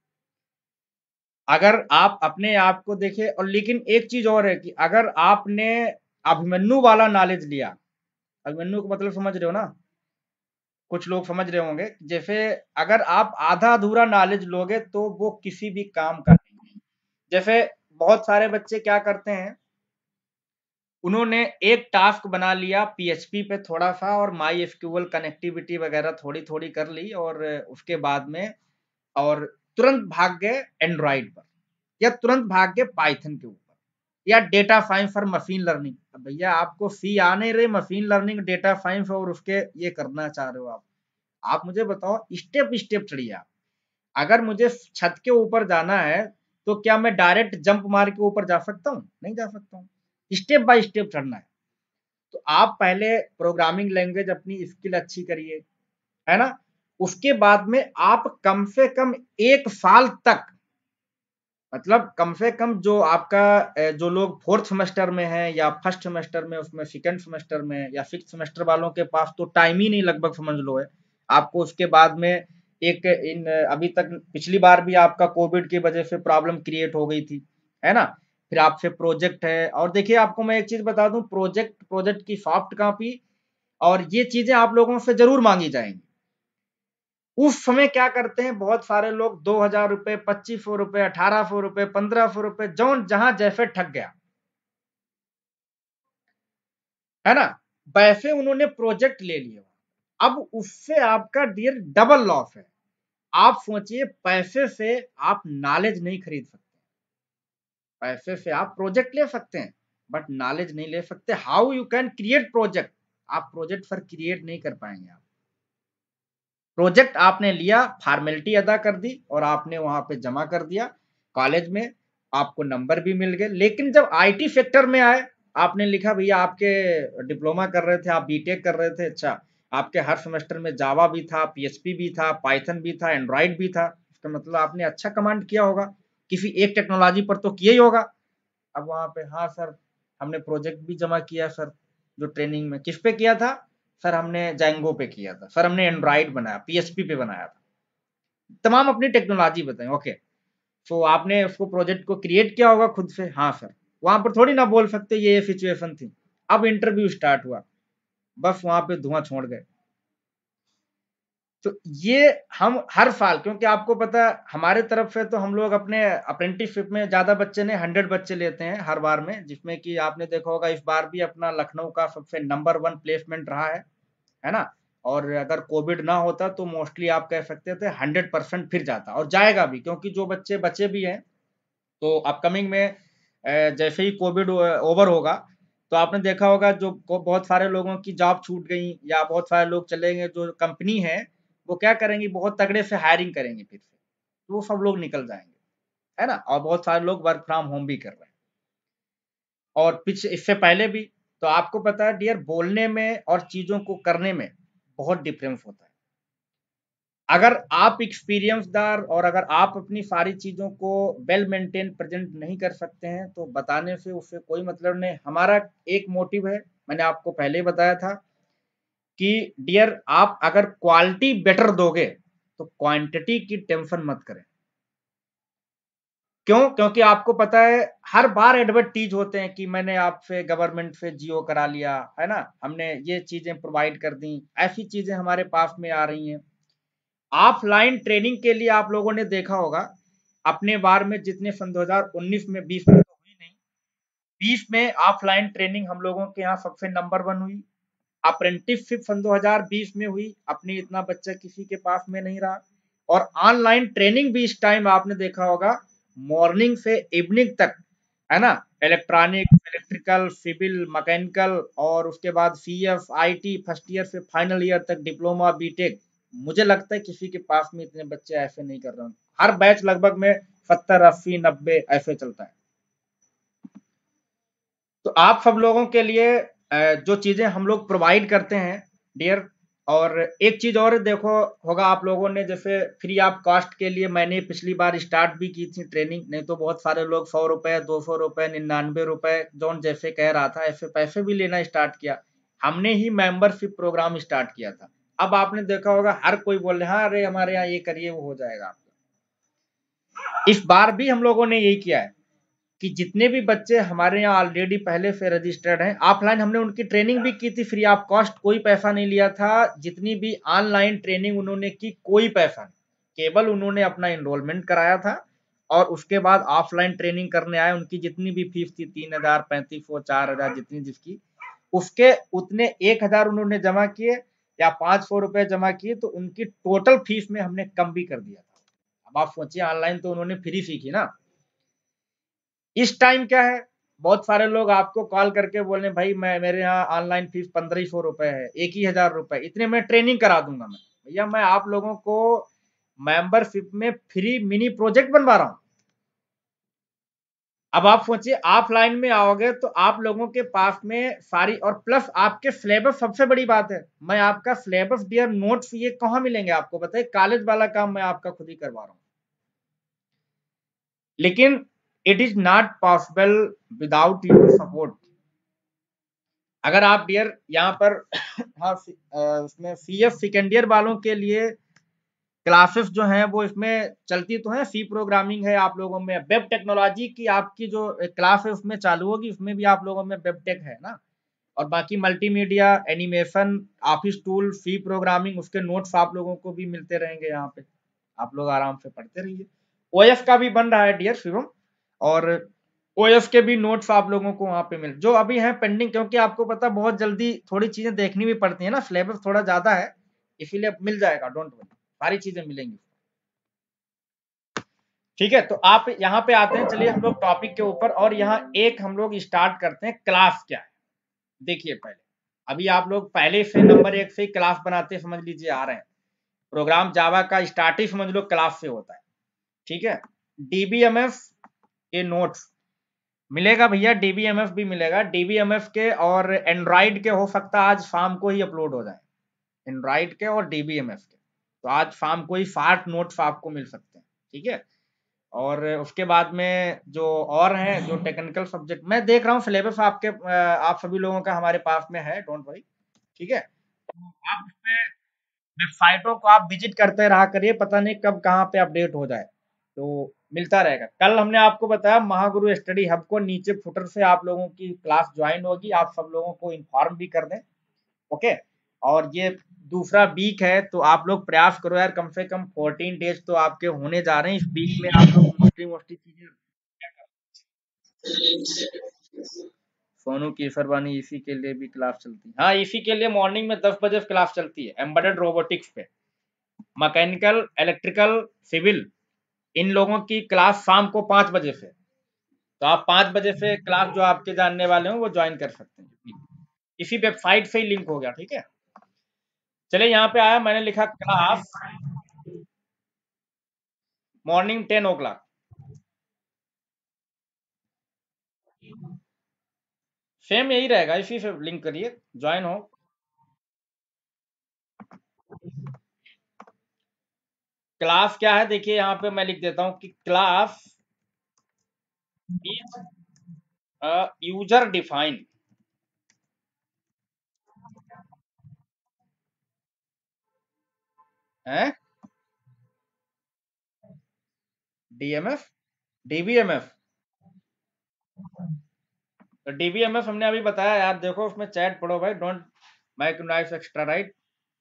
अगर आप अपने आप को देखें, और लेकिन एक चीज और है कि अगर आपने अभिमन्यु वाला नॉलेज लिया, अभिमन्यु का मतलब समझ रहे हो ना, कुछ लोग समझ रहे होंगे, जैसे अगर आप आधा अधूरा नॉलेज लोगे तो वो किसी भी काम का नहीं है। जैसे बहुत सारे बच्चे क्या करते हैं, उन्होंने एक टास्क बना लिया पीएचपी पे थोड़ा सा और माई एसक्यूएल कनेक्टिविटी वगैरह थोड़ी थोड़ी कर ली, और उसके बाद में और तुरंत भाग गए एंड्रॉइड पर, या तुरंत भाग गए पाइथन के ऊपर, या डेटा साइंस और मशीन लर्निंग। अब भैया आपको सी आ नहीं रही, मशीन लर्निंग, डेटा साइंस और उसके ये करना चाह रहे हो आप आप मुझे बताओ, स्टेप स्टेप चढ़िए आप। अगर मुझे छत के ऊपर जाना है तो क्या मैं डायरेक्ट जंप मार के ऊपर जा सकता हूँ? नहीं जा सकता हूँ, स्टेप बाय स्टेप चढ़ना है। तो आप पहले प्रोग्रामिंग लैंग्वेज अपनी स्किल अच्छी करिए, है ना, उसके बाद में आप कम से कम एक साल तक मतलब कम से कम जो आपका जो लोग फोर्थ सेमेस्टर में है या फर्स्ट सेमेस्टर में, उसमें सेकंड सेमेस्टर में या सिक्स सेमेस्टर वालों के पास तो टाइम ही नहीं लगभग समझ लो है। आपको उसके बाद में एक इन अभी तक पिछली बार भी आपका कोविड की वजह से प्रॉब्लम क्रिएट हो गई थी, है ना। फिर आपसे प्रोजेक्ट है, और देखिए आपको मैं एक चीज बता दूं, प्रोजेक्ट प्रोजेक्ट की सॉफ्ट कॉपी और ये चीजें आप लोगों से जरूर मांगी जाएंगी। उस समय क्या करते हैं बहुत सारे लोग, दो हजार रुपए, पच्चीस सौ रुपए, अठारह सौ रुपए, पंद्रह सौ रुपए, जौन जहां जैसे ठग गया, है ना, वैसे उन्होंने प्रोजेक्ट ले लिया। अब उससे आपका डियर डबल लॉस है। आप सोचिए, पैसे से आप नॉलेज नहीं खरीद सकते, पैसे से आप प्रोजेक्ट ले सकते हैं बट नॉलेज नहीं ले सकते। How you can create project, आप प्रोजेक्ट पर क्रिएट नहीं कर पाएंगे। आप प्रोजेक्ट आपने लिया, फॉर्मेलिटी अदा कर दी और आपने वहां पे जमा कर दिया कॉलेज में, आपको नंबर भी मिल गए। लेकिन जब आईटी सेक्टर में आए, आपने लिखा भैया आपके डिप्लोमा कर रहे थे, आप बीटेक कर रहे थे, अच्छा आपके हर सेमेस्टर में जावा भी था, पीएचपी भी था, पाइथन भी था, एंड्रॉइड भी था, इसका मतलब आपने अच्छा कमांड किया होगा, किसी एक टेक्नोलॉजी पर तो किया ही होगा। अब वहां पे, हाँ सर हमने प्रोजेक्ट भी जमा किया सर, जो ट्रेनिंग में किस पे किया था सर, हमने जैंगो पे किया था सर, हमने एंड्रॉइड बनाया, पीएचपी पे बनाया था, तमाम अपनी टेक्नोलॉजी बताएं। ओके, तो आपने उसको प्रोजेक्ट को क्रिएट किया होगा खुद से, हाँ सर। वहां पर थोड़ी ना बोल सकते ये सिचुएशन थी। अब इंटरव्यू स्टार्ट हुआ, बस वहां पे धुआं छोड़ गए। तो ये हम हर साल, क्योंकि आपको पता है हमारे तरफ से तो हम लोग अपने अप्रेंटिसशिप में ज्यादा बच्चे नहीं, हंड्रेड बच्चे लेते हैं हर बार में, जिसमें कि आपने देखा होगा इस बार भी अपना लखनऊ का सबसे नंबर वन प्लेसमेंट रहा है है ना। और अगर कोविड ना होता तो मोस्टली आप कह सकते थे हंड्रेड परसेंट फिर जाता, और जाएगा भी, क्योंकि जो बच्चे बचे भी हैं तो अपकमिंग में जैसे ही कोविड ओवर होगा तो आपने देखा होगा जो बहुत सारे लोगों की जॉब छूट गई या बहुत सारे लोग चलेंगे, जो कंपनी है वो क्या करेंगी, बहुत तगड़े से हायरिंग करेंगे फिर से, तो वो सब लोग निकल जाएंगे, है ना। और बहुत सारे लोग वर्क फ्रॉम होम भी कर रहे हैं, और पीछे इससे पहले भी। तो आपको पता है डियर, बोलने में और चीजों को करने में बहुत डिफरेंस होता है। अगर आप एक्सपीरियंसदार और अगर आप अपनी सारी चीजों को वेल मेंटेन प्रेजेंट नहीं कर सकते हैं तो बताने से उससे कोई मतलब नहीं। हमारा एक मोटिव है, मैंने आपको पहले ही बताया था कि डियर आप अगर क्वालिटी बेटर दोगे तो क्वांटिटी की टेंशन मत करें। क्यों? क्योंकि आपको पता है हर बार एडवर्टीज होते हैं कि मैंने आपसे गवर्नमेंट से जियो करा लिया, है ना, हमने ये चीजें प्रोवाइड कर दी, ऐसी चीजें हमारे पास में आ रही हैं। ऑफलाइन ट्रेनिंग के लिए आप लोगों ने देखा होगा अपने बार में, जितने सन दो हज़ार उन्नीस में, बीस में तो हुई नहीं, बीस में ऑफलाइन ट्रेनिंग हम लोगों के यहाँ सबसे नंबर वन हुई। अप्रेंटिसशिप सन दो हज़ार बीस में हुई, अपनी इतना बच्चा किसी के पास में नहीं रहा। और ऑनलाइन ट्रेनिंग भी इस टाइम आपने देखा होगा मॉर्निंग से इवनिंग तक, है ना, इलेक्ट्रॉनिक, इलेक्ट्रिकल, सिविल, मैकेनिकल, और उसके बाद सीएफ, आईटी, फर्स्ट ईयर से फाइनल ईयर तक डिप्लोमा, बीटेक। मुझे लगता है किसी के पास में इतने बच्चे ऐसे नहीं कर रहे हैं। हर बैच लगभग में सत्तर, अस्सी, नब्बे ऐसे चलता है। तो आप सब लोगों के लिए जो चीजें हम लोग प्रोवाइड करते हैं डियर, और एक चीज और देखो होगा आप लोगों ने, जैसे फ्री ऑफ कॉस्ट के लिए मैंने पिछली बार स्टार्ट भी की थी ट्रेनिंग, नहीं तो बहुत सारे लोग सौ रुपए, दो सौ रुपए, निन्यानवे रुपए, जौन जैसे कह रहा था ऐसे पैसे भी लेना स्टार्ट किया। हमने ही मेंबरशिप प्रोग्राम स्टार्ट किया था। अब आपने देखा होगा हर कोई बोल रहे हैं हाँ अरे हमारे यहाँ ये करिए वो हो जाएगा आपका। इस बार भी हम लोगों ने यही किया है कि जितने भी बच्चे हमारे यहाँ ऑलरेडी पहले से रजिस्टर्ड हैं, ऑफलाइन हमने उनकी ट्रेनिंग भी की थी फ्री ऑफ कॉस्ट, कोई पैसा नहीं लिया था। जितनी भी ऑनलाइन ट्रेनिंग उन्होंने की, कोई पैसा नहीं, केवल उन्होंने अपना एनरोलमेंट कराया था और उसके बाद ऑफलाइन ट्रेनिंग करने आए। उनकी जितनी भी फीस थी, तीन हजार, पैंतीस सौ, चार हजार, जितनी जिसकी, उसके उतने एक हजार उन्होंने जमा किए या पांच सौ रुपए जमा किए, तो उनकी टोटल फीस में हमने कम भी कर दिया था। अब आप सोचिए, ऑनलाइन तो उन्होंने फ्री सीखी ना। इस टाइम क्या है, बहुत सारे लोग आपको कॉल करके बोले भाई मैं, मेरे यहाँ ऑनलाइन फीस पंद्रह सौ रुपए है, एक ही हजार रुपए, इतने में ट्रेनिंग करा दूंगा मैं। भैया मैं आप लोगों को मेंबरशिप में फ्री मिनी प्रोजेक्ट बनवा रहा हूं। अब आप सोचिए ऑफलाइन में आओगे तो आप लोगों के पास में सारी, और प्लस आपके सिलेबस, सबसे बड़ी बात है मैं आपका सिलेबस डियर, नोट्स ये कहाँ मिलेंगे आपको बताइए, कॉलेज वाला काम मैं आपका खुद ही करवा रहा हूँ। लेकिन it is not possible without your support. अगर आप डियर यहाँ पर हाँ उसमें सी एफ सेकेंड ईयर वालों के लिए क्लासेस जो हैं वो इसमें चलती तो है, सी प्रोग्रामिंग है आप लोगों में, वेब टेक्नोलॉजी की आपकी जो क्लास है उसमें चालू होगी, उसमें भी आप लोगों में वेब टेक है ना, और बाकी multimedia, animation, office tool, C programming, उसके नोट्स आप लोगों को भी मिलते रहेंगे यहाँ पे, आप लोग आराम से पढ़ते रहिए। ओएस का भी बन रहा है डियर शिवम, और ओएस के भी नोट्स आप लोगों को वहाँ पे मिल जो अभी हैं पेंडिंग, क्योंकि आपको पता बहुत जल्दी थोड़ी चीजें देखनी भी पड़ती है ना, सिलेबस थोड़ा ज्यादा है, इसीलिए मिल जाएगा, डोंट वरी, सारी चीजें मिलेंगी। ठीक है, तो आप यहाँ पे आते हैं, चलिए हम लोग टॉपिक के ऊपर, और यहाँ एक हम लोग स्टार्ट करते हैं, क्लास क्या है। देखिए पहले, अभी आप लोग पहले से नंबर एक से क्लास बनाते समझ लीजिए आ रहे हैं, प्रोग्राम जावा का स्टार्ट ही समझ लो क्लास से होता है। ठीक है, डीबीएमएस के नोट्स मिलेगा भैया, डीबीएमएस भी मिलेगा, डीबीएमएस के और एंड्रॉइड के हो सकता है आज शाम को ही अपलोड हो जाए, एंड्रॉइड के और डीबीएमएस के, तो आज शाम को ही साठ नोट्स आपको मिल सकते हैं। ठीक है, और उसके बाद में जो और हैं जो टेक्निकल सब्जेक्ट, मैं देख रहा हूँ सिलेबस आपके आप सभी लोगों का हमारे पास में है, डोंट वरी। ठीक है, तो आप उसमें वेबसाइटों को आप विजिट करते रहा करिए, पता नहीं कब कहाँ पे अपडेट हो जाए, तो मिलता रहेगा। कल हमने आपको बताया महागुरु स्टडी हब को नीचे फुटर से आप लोगों की क्लास ज्वाइन होगी, आप सब लोगों को इन्फॉर्म भी कर दें। ओके, और ये दूसरा वीक है, तो आप लोग प्रयास करो यार, कम से कम फोर्टीन डेज तो आपके होने जा रहे हैं, इस वीक में आप लोग मोस्टली मोस्टली चीजें। सोनू केसरवानी इसी के लिए भी क्लास चलती है, हाँ इसी के लिए मॉर्निंग में दस बजे क्लास चलती है, एम्बेडेड रोबोटिक्स पे, मैकेनिकल, इलेक्ट्रिकल, सिविल, इन लोगों की क्लास शाम को पाँच बजे से, तो आप पाँच बजे से क्लास जो आपके जानने वाले हो वो ज्वाइन कर सकते हैं, इसी वेबसाइट से ही लिंक हो गया। ठीक है, चलिए यहाँ पे आया, मैंने लिखा class morning ten o'clock, same यही रहेगा, इसी से लिंक करिए, ज्वाइन हो। क्लास क्या है देखिए, यहाँ पे मैं लिख देता हूँ कि क्लास इज यूजर डिफाइंड, है डीएमएफ, डीबीएमएफ, तो डीबीएमएफ हमने अभी बताया यार, देखो उसमें चैट पढ़ो भाई, don't micronize extra right.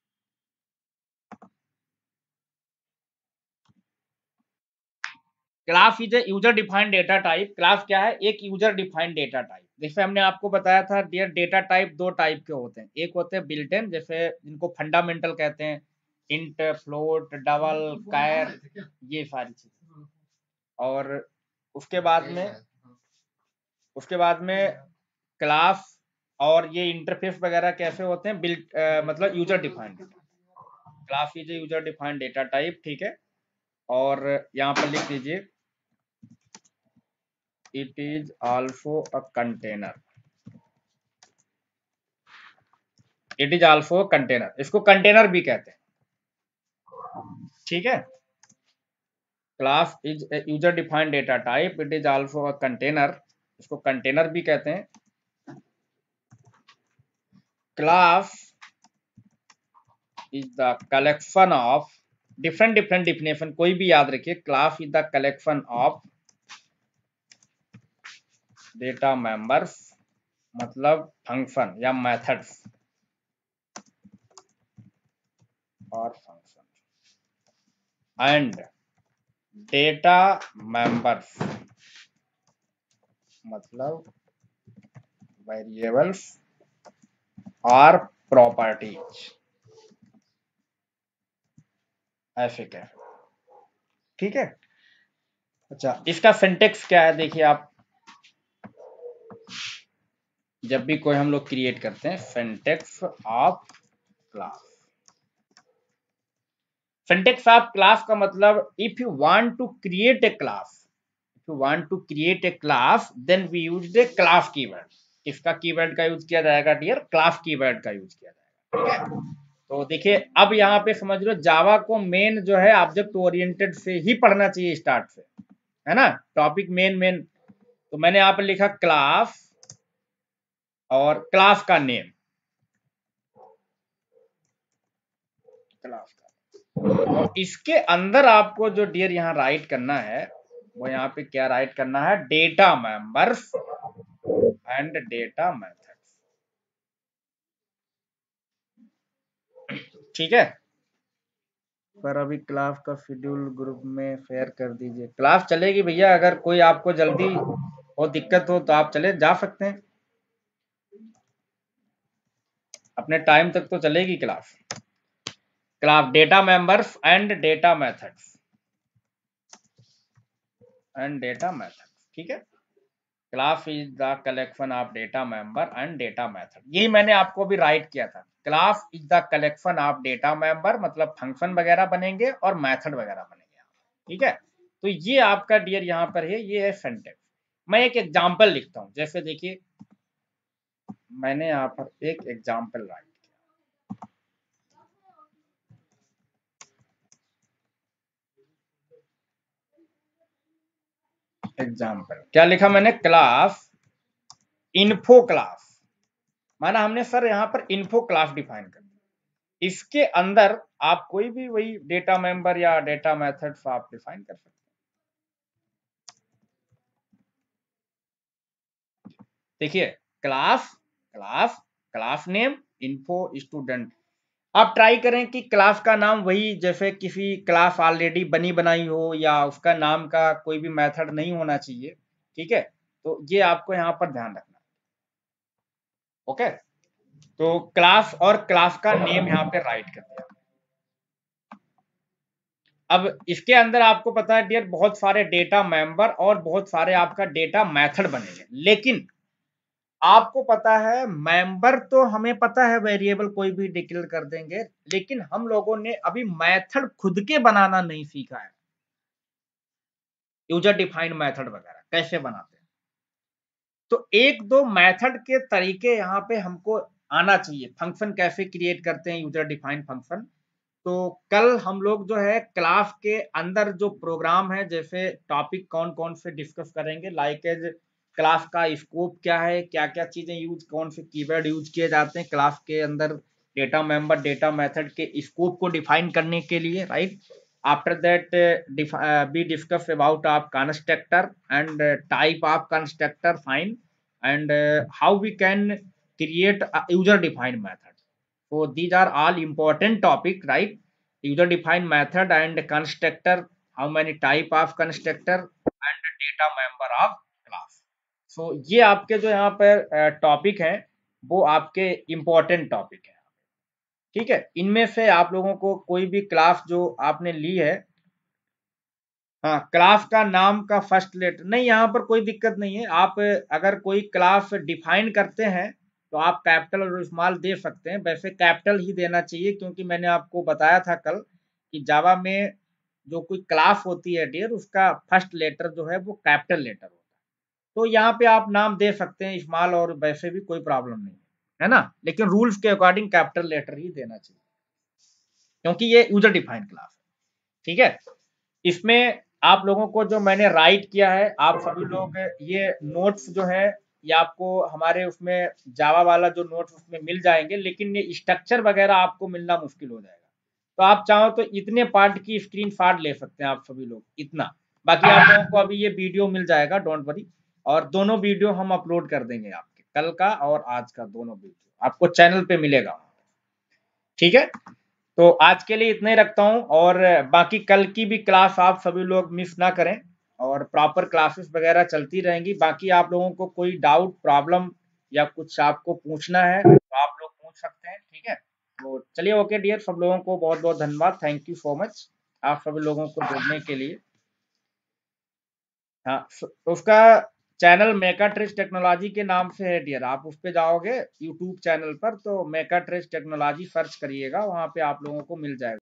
Class is a user defined data type, class क्या है, एक यूजर डिफाइंड डेटा टाइप, जैसे हमने आपको बताया था डियर, डेटा टाइप दो टाइप के होते हैं, एक होते हैं बिल्ट इन, जैसे जिनको फंडामेंटल कहते हैं, इंट, फ्लोट, डबल, कैर, ये सारी चीजें, और उसके बाद में उसके बाद में क्लास और ये इंटरफेस वगैरह कैसे होते हैं, बिल्ट मतलब user defined, class is a user defined data type. ठीक है, और यहाँ पर लिख दीजिए it is also a container, it is also container, इसको कंटेनर भी कहते हैं। ठीक है, class is a user defined data type, it is also a container, इसको कंटेनर भी कहते हैं। Class is the collection of, different different definition कोई भी याद रखिए, class is the collection of data members, मतलब फंक्शन या मेथड्स और फंक्शन, एंड डेटा मेंबर्स मतलब वेरिएबल्स और प्रॉपर्टीज, ऐसे क्या। ठीक है, अच्छा इसका सिंटेक्स क्या है देखिए, आप जब भी कोई हम लोग क्रिएट करते हैं, syntax of class, syntax of class का मतलब, if you want to create a class, if you want to create a class then we use a class keyword, किसका कीवर्ड का यूज किया जाएगा डियर, क्लास कीवर्ड का use किया जाएगा। ठीक है, तो देखिए अब यहाँ पे समझ लो, जावा को मेन जो है ऑब्जेक्ट ओरिएंटेड से ही पढ़ना चाहिए स्टार्ट से, है ना, टॉपिक मेन मेन। तो मैंने यहाँ पर लिखा क्लास और क्लास का नेम, क्लास का। और इसके अंदर आपको जो डियर यहाँ राइट करना है वो यहाँ पे क्या राइट करना है, data members and data methods. ठीक है, पर अभी क्लास का शेड्यूल ग्रुप में शेयर कर दीजिए। क्लास चलेगी भैया, अगर कोई आपको जल्दी हो दिक्कत हो तो आप चले जा सकते हैं, अपने टाइम तक तो चलेगी class. Class data members and data methods and data methods. ठीक है, class is the collection of data member and data method, यही मैंने आपको भी राइट किया था। Class is the collection of data member, मतलब फंक्शन वगैरह बनेंगे और मेथड वगैरह बनेंगे। ठीक है, तो ये आपका डियर यहाँ पर है, ये है सिंटैक्स। मैं एक एग्जांपल लिखता हूँ, जैसे देखिए मैंने यहाँ पर एक एग्जांपल राइट किया। एग्जांपल क्या लिखा मैंने, क्लास इन्फो क्लास, माना हमने सर यहाँ पर इन्फो क्लास डिफाइन कर दिया। इसके अंदर आप कोई भी वही डेटा मेंबर या डेटा मेथड्स आप डिफाइन कर सकते हैं। देखिए class, class, class name, info student. आप ट्राई करें कि क्लास का नाम वही, जैसे किसी क्लास ऑलरेडी बनी बनाई हो या उसका नाम का कोई भी मेथड नहीं होना चाहिए। ठीक है, तो ये आपको यहाँ पर ध्यान रखना। ओके, तो क्लास और क्लास का नेम यहाँ पे राइट कर दिया। अब इसके अंदर आपको पता है डियर, बहुत सारे डेटा मेंबर और बहुत सारे आपका डेटा मेथड बनेंगे, लेकिन आपको पता है मेंबर तो हमें पता है वेरिएबल कोई भी डिक्लेयर कर देंगे, लेकिन हम लोगों ने अभी मेथड खुद के बनाना नहीं सीखा है। यूजर डिफाइंड मेथड वगैरह कैसे बनाते हैं, तो एक दो मेथड के तरीके यहाँ पे हमको आना चाहिए। फंक्शन कैसे क्रिएट करते हैं, यूजर डिफाइंड फंक्शन। तो कल हम लोग जो है क्लास के अंदर जो प्रोग्राम है, जैसे टॉपिक कौन कौन से डिस्कस करेंगे, लाइक एज क्लास का स्कोप क्या है, क्या क्या चीजें यूज, कौन से कीवर्ड यूज किए जाते हैं क्लास के अंदर डेटा मेंबर डेटा मेथड के स्कोप को डिफाइन करने के लिए, right. After that we discuss about of constructor and type of constructor, fine, and how we can create a user defined method. So these are all important topic, right? User defined method and constructor, how many type of constructor and data member of class. So ये आपके जो यहाँ पर topic हैं वो आपके important topic है। ठीक है, इनमें से आप लोगों को कोई भी क्लास जो आपने ली है, हाँ, क्लास का नाम का फर्स्ट लेटर नहीं, यहाँ पर कोई दिक्कत नहीं है। आप अगर कोई क्लास डिफाइन करते हैं तो आप कैपिटल और स्मॉल दे सकते हैं, वैसे कैपिटल ही देना चाहिए, क्योंकि मैंने आपको बताया था कल कि जावा में जो कोई क्लास होती है डियर, उसका फर्स्ट लेटर जो है वो कैपिटल लेटर होता है। तो यहाँ पे आप नाम दे सकते हैं स्मॉल, और वैसे भी कोई प्रॉब्लम नहीं है ना, लेकिन रूल्स के अकॉर्डिंग कैपिटल लेटर ही देना चाहिए, क्योंकि ये यूजर डिफाइंड क्लास है। ठीक है, इसमें आप लोगों को जो मैंने राइट किया है, आप सभी लोग ये नोट्स जो है ये आपको हमारे उसमें जावा वाला जो नोट्स उसमें मिल जाएंगे, लेकिन ये स्ट्रक्चर वगैरह आपको मिलना मुश्किल हो जाएगा। तो आप चाहो तो इतने पार्ट की स्क्रीनशॉट ले सकते हैं आप सभी लोग, इतना। बाकी आप लोगों को अभी ये वीडियो मिल जाएगा, डोंट वरी, और दोनों वीडियो हम अपलोड कर देंगे आपके, कल का और आज का दोनों वीडियो आपको चैनल पे मिलेगा। ठीक है, तो आज के लिए इतना ही रखता हूं, और बाकी कल की भी क्लास आप सभी लोग मिस ना करें, और प्रॉपर क्लासेस वगैरह चलती रहेंगी। बाकी आप लोगों को कोई डाउट प्रॉब्लम या कुछ आपको पूछना है तो आप लोग पूछ सकते हैं। ठीक है, तो चलिए, ओके डियर, सब लोगों को बहुत बहुत धन्यवाद, थैंक यू सो मच आप सभी लोगों को जुड़ने के लिए। हाँ, उसका चैनल मेकाट्रेस टेक्नोलॉजी के नाम से है डियर, आप उस पे जाओगे यूट्यूब चैनल पर तो मेकाट्रेस टेक्नोलॉजी सर्च करिएगा, वहां पे आप लोगों को मिल जाएगा।